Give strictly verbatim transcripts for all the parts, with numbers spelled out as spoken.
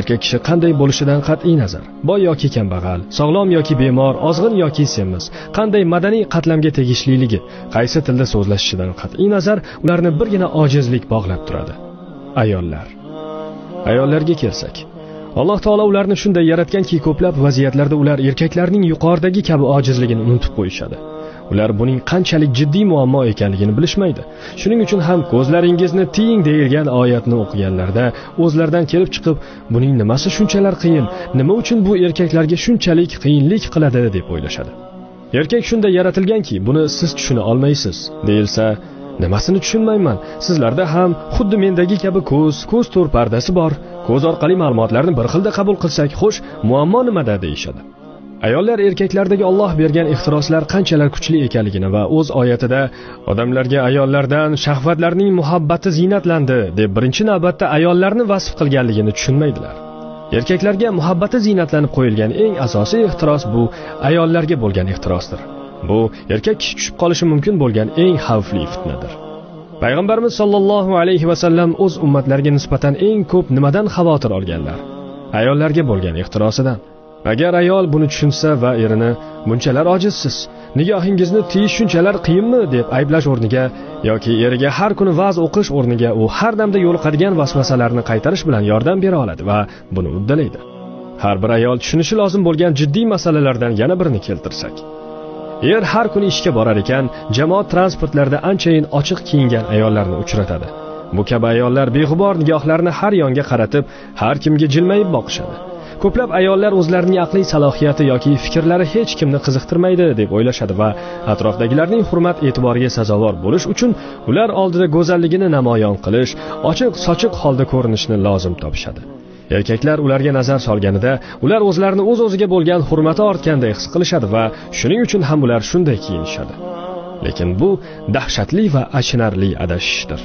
erkak kishi qanday bo'lishidan qat'iy nazar, boy yoki kambag'al, sog'lom yoki bemor, ozg'in yoki semiz, qanday madaniy qatlamga tegishliligi, qaysi tilda so'zlashishidan qat'iy nazar ularni birgina ojizlik bog'lab turadi. Ayollar. Ayollarga kelsak, Alloh taolo ularni shunday yaratganki, ko'plab vaziyatlarda ular erkaklarning yuqoridagi kabi ojizligini unutib qo'yishadi. Ular buning qanchalik jiddiy muammo ekanligini bilishmaydi. Shuning uchun ham ko'zlaringizni tiying deyilgan oyatni o'qiganlarda o'zlaridan kelib chiqib, buning nimasi shunchalar qiyin, nima uchun bu erkaklarga shunchalik qiyinlik qiladi deb o'ylashadi. Erkak shunday yaratilganki, buni siz tushuna olmaysiz, deyilsa, nimasini tushunmayman? Sizlarda ham xuddi mendagi kabi ko'z, ko'z to'r pardasi bor. Ko'z orqali ma'lumotlarni bir xilda qabul qilsak, xo'sh, muammo nimada deyishadi. Ayollar erkaklardagi Alloh bergan ixtiroslar qanchalar kuchli ekanligini va o'z oyatida odamlarga ayollardan shahvatlarning muhabbati ziynatlandi deb birinchi navbatda ayollarni vasf qilganligini tushunmaydilar. Erkaklarga muhabbati ziynatlanib qo'yilgan eng asosiy ixtiros bu ayollarga bo'lgan ixtirosdir. Bu erkak kishi tushib qolishi mumkin bo'lgan eng xavfli fitnadir. Payg'ambarimiz sollallohu alayhi va sallam o'z ummatlariga nisbatan eng ko'p nimadan xavotir olganlar? Ayollarga bo'lgan ixtirosidan. Agar ayol buni tushunsa va erini bunchalar ojizsiz, nigohingizni tiyish shunchalar qiyinmi deb ayblash o'rniga yoki eriga har kuni va'z o'qish o'rniga u har damda yo'liqadigan vasvasalarni qaytarish bilan yordam bera oladi va buni uddalaydi. Har bir ayol tushunishi lozim bo'lgan jiddiy masalalardan yana birini keltirsak, er har kuni ishga borar ekan, jamoat transportlarida anchayin ochiq kiyingan ayollarni uchratadi. Bu kabi ayollar beg'ubor nigohlarini har yonga qaratib, har kimga jilmayib boqishadi. Ko'plab ayollar o'zlarining aqliy salohiyati yoki fikrlari hech kimni qiziqtirmaydi deb o'ylashadi va atrofdagilarning hurmat e'tiboriga sazovor bo'lish uchun ular oldida go'zalligini namoyon qilish, ochiq-sochiq holda ko'rinishni lozim topishadi. Erkaklar ularga nazar solganida ular o'zlarini o'z-o'ziga bo'lgan hurmati ortganday his qilishadi va shuning uchun ham ular shunday kiyinishadi. Lekin bu dahshatli va achinarli adashishdir.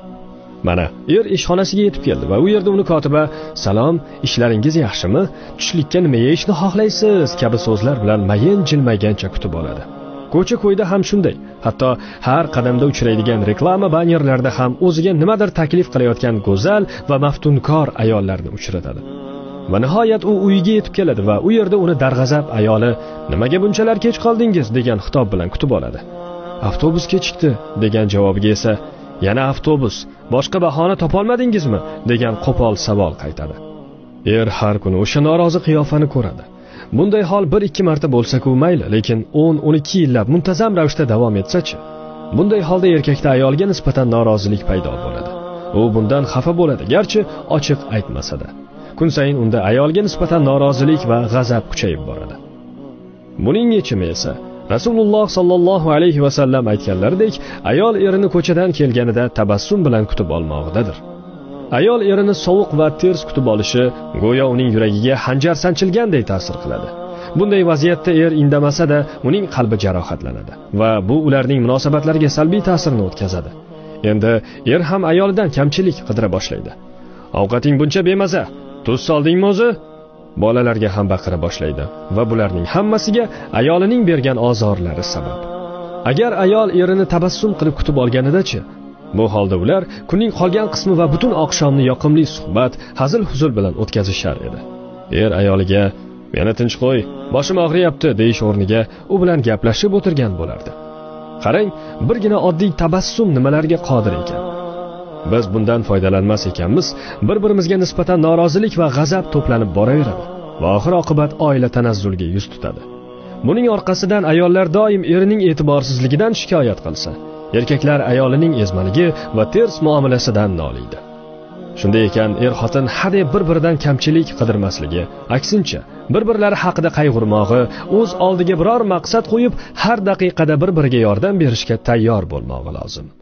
Mana, er ishxonasiga yetib keldi va u yerda uni kotiba "Salom, ishlaringiz yaxshimi? Tushlikka nima yeyishni xohlaysiz?" kabi so'zlar bilan mayin jilmaygancha kutib oladi. Ko'cha-ko'yda ham shunday. Hatto har qadamda uchraydigan reklama bannerlarida ham o'ziga nimadir taklif qilayotgan go'zal va maftunkor ayollarni uchratadi. Va nihoyat u uyiga yetib keladi va u yerda uni darg'azab ayoli "Nimaga bunchalar kech qoldingiz?" degan xitob bilan kutib oladi. "Avtobus kechikdi" degan javobiga esa "Yana avtobus, boshqa bahona topolmadingizmi?" degan qo'pol savol qaytadi. Er har kuni o'sha norozi qiyofani ko'radi. Bunday hol bir ikki marta bo'lsa-ku mayli, lekin o'n o'n ikki yillab muntazam ravishda davom etsa-chi? Bunday holda erkakda ayolga nisbatan norozilik paydo bo'ladi. U bundan xafa bo'ladi, garchi ochiq aytmasa-da. Kun sayin unda ayolga nisbatan norozilik va g'azab kuchayib boradi. Buning yechimi esa Rasululloh sallallohu alayhi va sallam aytganlaridek, ayol erini ko'chadan kelganida tabassum bilan kutib olmoqdadir. Ayol erini sovuq va ters kutib olishi go'yo uning yuragiga hanjar sanchilganday ta'sir qiladi. Bunday vaziyatda er indamasa-da, uning qalbi jarohatlanadi va bu ularning munosabatlariga salbiy ta'sirini o'tkazadi. Endi er ham ayolidan kamchilik qidira boshlaydi. "Ovqating buncha bemaza, tuz soldingmi o'zi?" Bolalarga ham baqira boshlaydi va bularning hammasiga ayolining bergan ozorlari sabab. Agar ayol erini tabassum qilib kutib olganida-chi, bu holda ular kunning qolgan qismi va butun oqshomni yoqimli suhbat, hazil-huzul bilan o'tkazishar edi. Er ayoliga "Meni tinch qo'y, boshim og'riyapti" deyish o'rniga u bilan gaplashib o'tirgan bo'lardi. Qarang, birgina oddiy tabassum nimalarga qodir ekan. Biz bundan foydalanmas ekanmiz, bir-birimizga nisbatan norozilik va g'azab to'planib boraveradi va oxir oqibat oila tanazzulga yuz tutadi. Buning orqasidan ayollar doim erining e'tiborsizligidan shikoyat qilsa, erkaklar ayolining ezmaligi va ters muomalasidan noliydi. Shunday ekan, er-xotin hadeb bir-biridan kamchilik qidirmasligi, aksincha, bir-birlari haqida qayg'urmog'i, o'z oldiga biror maqsad qo'yib, har daqiqada bir-biriga yordam berishga tayyor bo'lmog'i lozim.